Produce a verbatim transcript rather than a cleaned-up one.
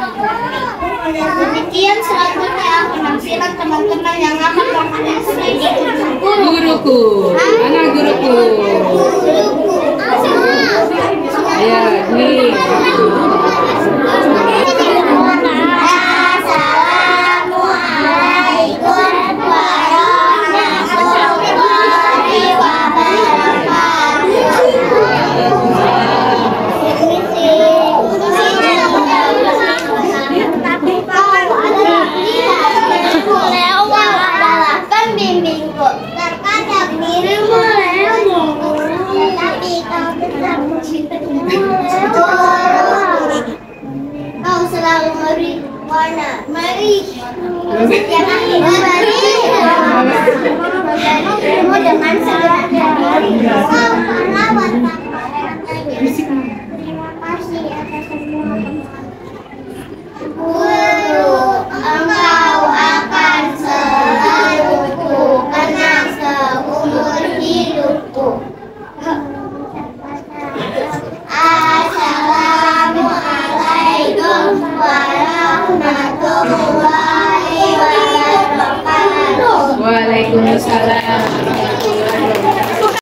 Demikian selanjutnya penampilan teman-teman yang akan melakukan studi. Guruku, mana guruku? Ya, ini. Kau selalu memberi warna meri yang akhirnya meri memberimu dengan segala dari kau merawat tanpa terima kasih atas semua guru, engkau akan selalu ku kenang seumur hidupku. Assalamualaikum warahmatullahi wabarakatuh. Waalaikumsalam.